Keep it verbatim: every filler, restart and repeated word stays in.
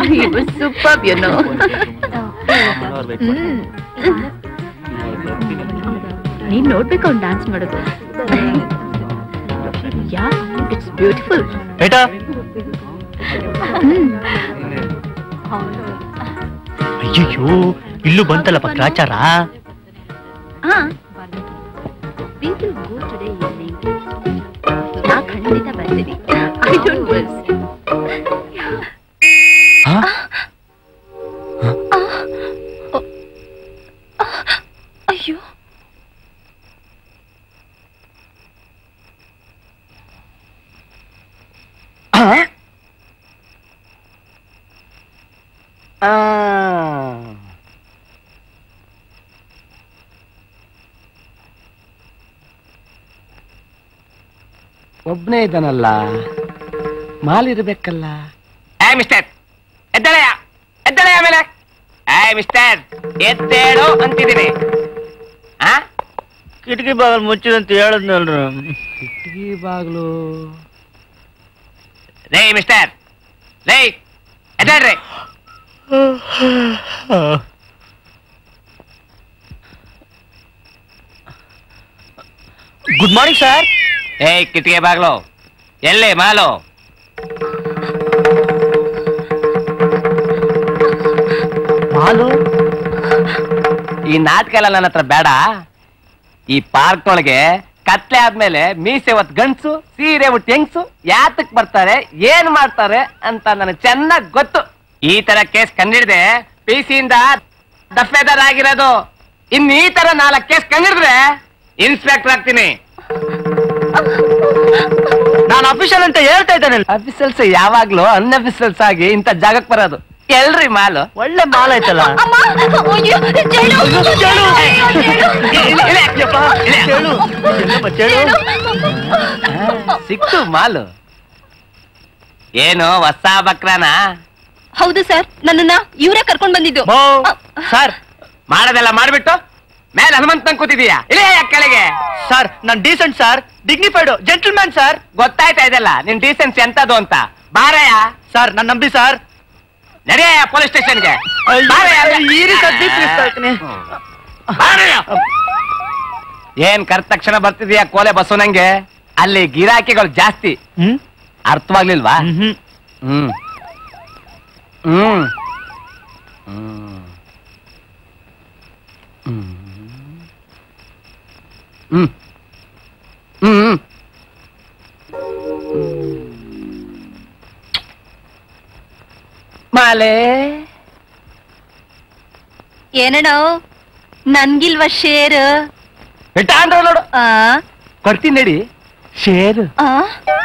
He was superb, you know. ನೀನ್ ನೋಡ್ಬೇಕು ಅವ್ನು ಡ್ಯಾನ್ಸ್ ಮಾಡೋದು. Yeah it's beautiful. ಬೇಟಾ ಅಯ್ಯೋ ಇಲ್ಲೂ ಬಂತಲ್ಲಪ್ಪ ಗ್ರಾಚಾರ. ನಾ ಖಂಡಿತ ಬರ್ತೀನಿ. I don't worry. ಅಯ್ಯೋ ಒಬ್ನೇ ಇದ್ದಾನಲ್ಲ, ಮಾಲಿರ್ಬೇಕಲ್ಲ. ಏ ಮಿಸ್ಟರ್ ಎದ್ದಳೆಯ ಎದ್ದಳೆಯ ಮೇಲೆ ಏ ಮಿಸ್ಟರ್ ಎದ್ದೇಳು ಅಂತಿದ್ದೀನಿ. ಆ ಕಿಟಕಿ ಬಾಗಿಲು ಮುಚ್ಚಿದಂತ ಹೇಳದ್ನಲ್ರ. ಕಿಟಕಿ ಬಾಗಿಲು ರೇ ಮಿಸ್ಟರ್ ರೇ ಎದ್ದೇಳ್ರಿ. Good morning sir. ಏ ಕಿಟಕಿ ಬಾಗ್ಲು ಎಲ್ಲಿ ಮಾಲು? ಮಾಲು ಈ ನಾಟಕ ಎಲ್ಲ ನನ್ನ ಹತ್ರ ಬೇಡ. ಈ ಪಾರ್ಕ್ ಒಳಗೆ ಕತ್ಲೆ ಆದ್ಮೇಲೆ ಮೀಸೆ ಹೊತ್ ಗಂಡ್ಸು ಸೀರೆ ಉಟ್ಟು ಹೆಂಗ್ಸು ಯಾತಕ್ ಬರ್ತಾರೆ ಏನ್ ಮಾಡ್ತಾರೆ ಅಂತ ನನಗೆ ಚೆನ್ನಾಗ್ ಗೊತ್ತು. ಈ ತರ ಕೇಸ್ ಕಂಡಿಡ್ದೆ ಪಿ ಸಿಯಿಂದ ದಫೇದಾರ್ ಆಗಿರೋದು. ಇನ್ ಈ ತರ ನಾಲ್ಕು ಕೇಸ್ ಕಂಡಿಡಿದ್ರೆ ಇನ್ಸ್ಪೆಕ್ಟರ್ ಆಗ್ತೀನಿ. ನಾನು ಅಫಿಷಿಯಲ್ ಅಂತ ಹೇಳ್ತಾ ಇದ್ದಾನೆ. ಅಫಿಷಿಯಲ್ಸ್ ಯಾವಾಗ್ಲೂ ಅನ್ಅಫಿಷಿಯಲ್ಸ್ ಆಗಿ ಇಂಥ ಜಾಗಕ್ಕೆ ಬರೋದು. ಎಲ್ರಿ ಮಾಲು? ಒಳ್ಳೆ ಮಾಲ್ ಐತಲ್ಲ. ಸಿಕ್ತು ಮಾಲು. ಏನು ಹೊಸ ಬಕ್ರಾನ? ಹೌದು ಸರ್, ನನ್ನನ್ನ ಇವರೇ ಕರ್ಕೊಂಡ್ ಬಂದಿದ್ದು. ಸರ್ ಮಾಡೋದೆಲ್ಲ ಮಾಡ್ಬಿಟ್ಟು ಮೇಲೆ ಹನುಮಂತನ್ ಕೂತಿದೀಯಾ? ಇಲ್ಲೇ ಕೆಳಗೆ. ಸರ್ ನಾನ್ decent sir, dignified gentleman sir. ಗೊತ್ತಾಯ್ತಾ ಇದೆಲ್ಲ ನಿನ್ ಡೀಸೆನ್ಸಿ ಎಂತದು ಅಂತ. ಬಾರಯ್ಯ ಸರ್ ನನ್ ನಂಬಿ ಸರ್. ನಡೆಯ ಪೊಲೀಸ್ ಸ್ಟೇಷನ್ಗೆ. ಏನ್ ಕರೆದ ತಕ್ಷಣ ಬರ್ತಿದೀಯಾ ಕೋಲೆ ಬಸ್ಸು? ನಂಗೆ ಅಲ್ಲಿ ಗಿರಾಕಿಗಳು ಜಾಸ್ತಿ. ಹ್ಮ್ ಅರ್ಥವಾಗ್ಲಿಲ್ವಾ? ಹ್ಮ್ ಹ್ಮ್ ಹ್ಮ್ ಹ್ಮ್ ಹ್ಮ್ ಹ್ಮ್ ಮಾಲೆ ಏನಣ್ಣ ನನ್ಗಿಲ್ವಾ ಶೇರ್? ಬೆಟ್ಟ ಅಂದ್ರೆ ನೋಡು, ಕೊಡ್ತೀನಿ ನಡಿ ಶೇರ್.